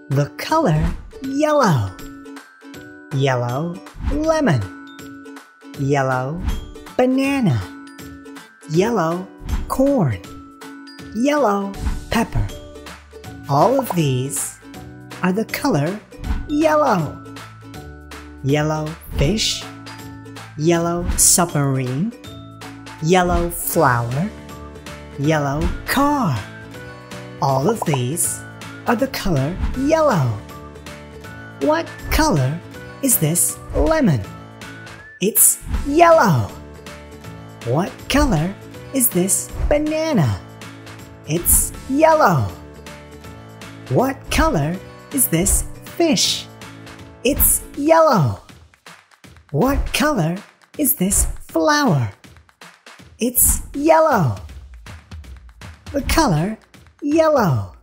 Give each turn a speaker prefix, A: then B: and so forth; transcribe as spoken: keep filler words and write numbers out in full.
A: The color yellow. Yellow lemon. Yellow banana. Yellow corn. Yellow pepper. All of these are the color yellow. Yellow fish. Yellow submarine. Yellow flower. Yellow car. All of these are the color yellow. What color is this lemon? It's yellow. What color is this banana? It's yellow. What color is this fish? It's yellow. What color is this flower? It's yellow. The color yellow.